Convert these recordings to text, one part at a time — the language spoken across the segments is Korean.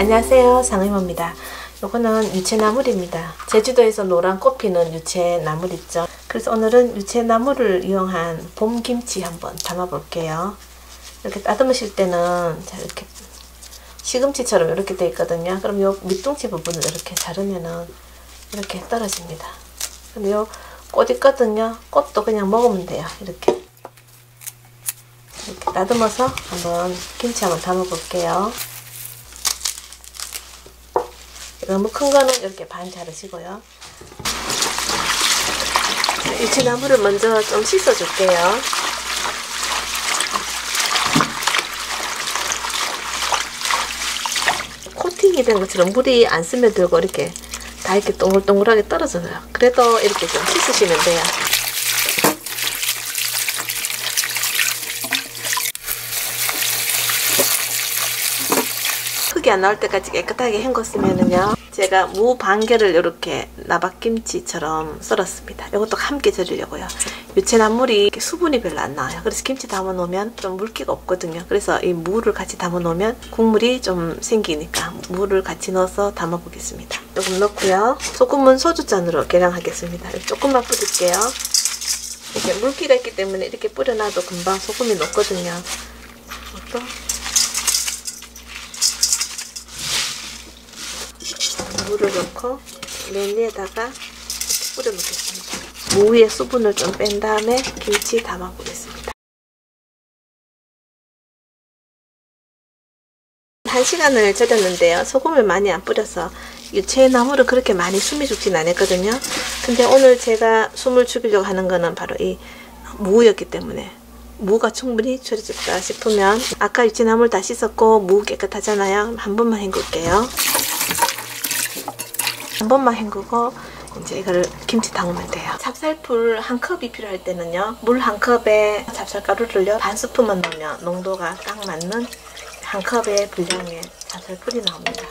안녕하세요, 상의모입니다. 요거는 유채나물입니다. 제주도에서 노란 꽃 피는 유채나물 있죠. 그래서 오늘은 유채나물을 이용한 봄김치 한번 담아 볼게요. 이렇게 따듬으실 때는 자, 이렇게 시금치처럼 이렇게 되어 있거든요. 그럼 요 밑둥치 부분을 이렇게 자르면은 이렇게 떨어집니다. 그럼 요 꽃 있거든요. 꽃도 그냥 먹으면 돼요. 이렇게 따듬어서 한번 김치 한번 담아 볼게요. 너무 큰 거는 이렇게 반 자르시고요. 유채나물을 먼저 좀 씻어 줄게요. 코팅이 된 것처럼 물이 안 스며들고 이렇게 다 이렇게 동글동글하게 떨어져요. 그래도 이렇게 좀 씻으시면 돼요. 흙이 안 나올 때까지 깨끗하게 헹궜으면은요, 제가 무 반개를 이렇게 나박김치처럼 썰었습니다. 이것도 함께 절이려고요. 유채나물이 수분이 별로 안 나와요. 그래서 김치 담아 놓으면 좀 물기가 없거든요. 그래서 이 무를 같이 담아 놓으면 국물이 좀 생기니까 무를 같이 넣어서 담아 보겠습니다. 조금 넣고요. 소금은 소주잔으로 계량하겠습니다. 조금만 뿌릴게요. 이렇게 물기가 있기 때문에 이렇게 뿌려놔도 금방 소금이 녹거든요. 또 물을 넣고 맨 위에다가 이렇게 뿌려 놓겠습니다. 무 위에 수분을 좀 뺀 다음에 김치 담아 보겠습니다. 1시간을 절였는데요. 소금을 많이 안 뿌려서 유채나물은 그렇게 많이 숨이 죽진 않았거든요. 근데 오늘 제가 숨을 죽이려고 하는 거는 바로 이 무였기 때문에, 무가 충분히 절여졌다 싶으면, 아까 유채나물 다 씻었고 무 깨끗하잖아요. 한 번만 헹굴게요. 한 번만 헹구고 이제 이거를 김치 담으면 돼요. 찹쌀풀 한 컵이 필요할 때는요, 물 한 컵에 찹쌀가루를요 반 스푼만 넣으면 농도가 딱 맞는 한 컵의 분량의 찹쌀풀이 나옵니다.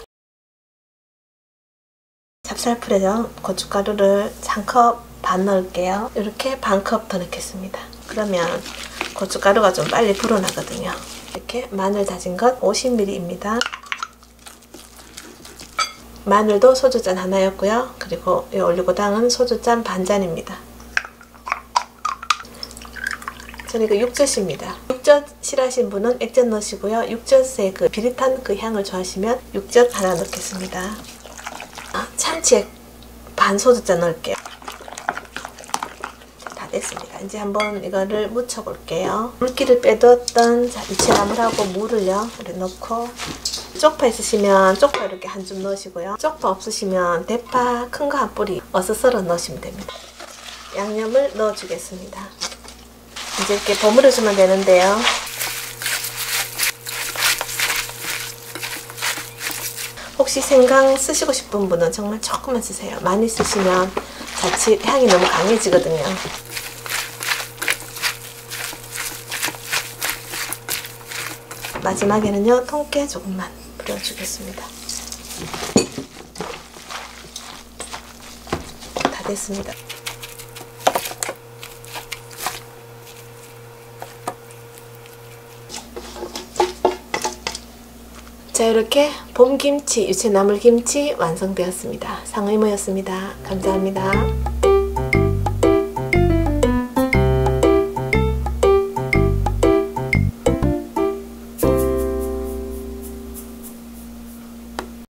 찹쌀풀에요 고춧가루를 한 컵 반 넣을게요. 이렇게 반 컵 더 넣겠습니다. 그러면 고춧가루가 좀 빨리 불어나거든요. 이렇게 마늘 다진 것 50ml입니다. 마늘도 소주잔 하나였고요. 그리고 이 올리고당은 소주잔 반잔입니다. 저는 이거 육젓입니다. 육젓 싫어하시는 분은 액젓 넣으시고요. 육젓의 그 비릿한 그 향을 좋아하시면 육젓 하나 넣겠습니다. 참치액 반 소주잔 넣을게요. 다 됐습니다. 이제 한번 이거를 무쳐 볼게요. 물기를 빼뒀던 유채나물하고 무를요 이렇게 넣고, 쪽파 있으시면 쪽파 이렇게 한 줌 넣으시고요. 쪽파 없으시면 대파 큰 거 한 뿌리 어서 썰어 넣으시면 됩니다. 양념을 넣어 주겠습니다. 이제 이렇게 버무려 주면 되는데요. 혹시 생강 쓰시고 싶은 분은 정말 조금만 쓰세요. 많이 쓰시면 자칫 향이 너무 강해지거든요. 마지막에는요, 통깨 조금만 뿌려주겠습니다. 다 됐습니다. 자, 이렇게 봄김치, 유채나물김치 완성되었습니다. 상의모였습니다. 감사합니다.